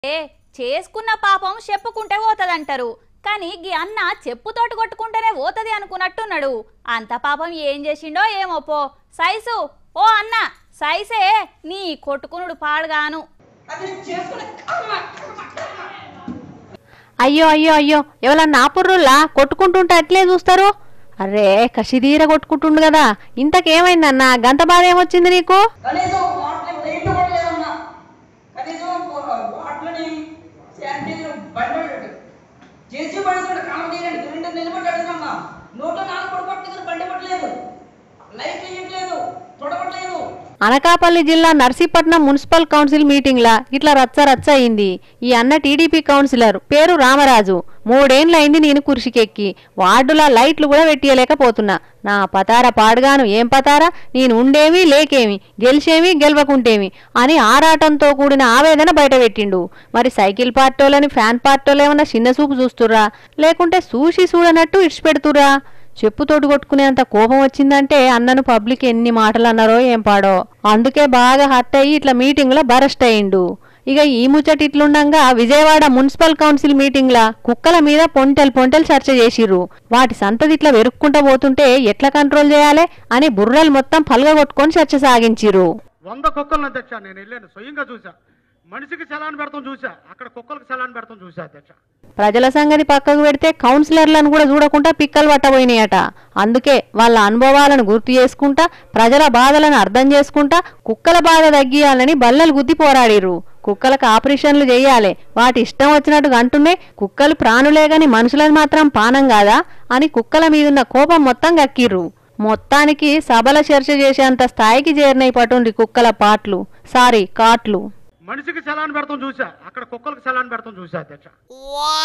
ఏ చేసుకున్న పాపం చెప్పుకుంటే పోతదంటారు. కానీ గీ అన్న చెప్పుతోటి కొట్టుకుంటేనే పోతది అనుకున్నట్టున్నాడు. అంత పాపం ఏం చేసిండో ఏమో పో. సైసు ఓ అన్న సైసే నీ కొట్టుకునుడు పాడుగాను. అయ్యో అయ్యో అయ్యో ఎవరన్నా ఆపుర్రుల్లా కొట్టుకుంటుంటే అట్లే చూస్తారు. అరే కసిదీర కొట్టుకుంటుండు కదా, ఇంతకేమైందన్నా గంత బాధ ఏమొచ్చింది నీకు? అనకాపల్లి జిల్లా నర్సీపట్నం మున్సిపల్ కౌన్సిల్ మీటింగ్ లా ఇట్లా రచ్చ అయింది. ఈ అన్న టీడీపీ కౌన్సిలర్ పేరు రామరాజు. 3 ఏండ్లయింది నేను కుర్షికెక్కి, వార్డులా లైట్లు కూడా పెట్టియలేకపోతున్నా. నా పతార పాడుగాను ఏం పతారా, నేను ఉండేవి లేకేమి, గెలిచేవి గెలవకుంటేమి అని ఆరాటంతో కూడిన ఆవేదన బయటపెట్టిండు. మరి సైకిల్ పార్టోలని ఫ్యాన్ పార్టోలు ఏమన్నా చిన్న చూపు చూస్తుర్రా, లేకుంటే చూసి చూడనట్టు ఇడిచిపెడుతుర్రా? చెప్పుతోటి కొట్టుకునేంత కోపం వచ్చిందంటే అన్నను పబ్లిక్ ఎన్ని మాటలు అన్నారో ఏం పాడో. అందుకే బాగా హర్ట్ అయ్యి ఇట్లా మీటింగ్లో బరస్ట్ అయ్యిండు. ఇక ఈ ముచ్చట ఇట్లుండగా విజయవాడ మున్సిపల్ కౌన్సిల్ మీటింగ్ లా కుక్కల మీద పొంటెలు చర్చ చేసిర్రు. వాటి సంతది ఇట్లా వెరుక్కుంటా పోతుంటే ఎట్లా కంట్రోల్ చేయాలి అని బుర్రలు మొత్తం పలగొట్టుకొని చర్చ సాగించిర్రు. 100 కుక్కలను అధ్యక్ష నేను వెళ్ళాను, స్వయంగా చూసా. మనిషికి చలాన్ పెడతాం చూసా, అక్కడ కుక్కలకు చలాన్ పెడతాం చూసా అధ్యక్ష. ప్రజల సంగతి పక్కకు పెడితే కౌన్సిలర్లను కూడా చూడకుండా పిక్కలు పట్టబోయినాయట. అందుకే వాళ్ళ అనుభవాలను గుర్తు చేసుకుంటా, ప్రజల బాధలను అర్థం చేసుకుంటా కుక్కల బాధ తగ్గియాలని బల్లలు గుద్ది పోరాడిర్రు. కుక్కలకు ఆపరేషన్లు చేయాలి, వాటి ఇష్టం వచ్చినట్టుగా అంటున్నాయి. కుక్కలు ప్రాణులే గాని మనుషులను మాత్రం పానం కాదా అని కుక్కల మీదున్న కోపం మొత్తం గక్కిర్రు. మొత్తానికి సభల చర్చ చేసేంత స్థాయికి చేరినాయి పటుండ్రి కుక్కల కాట్లు. మనిషికి చలాన్ పెడతాం చూసా, అక్కడ కుక్కలకు చలాన్ పెడతాం చూసా అధ్యక్ష.